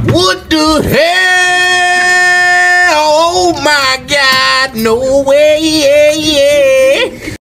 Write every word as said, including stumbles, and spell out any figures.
What the hell? Oh my God, no way. Yeah, yeah.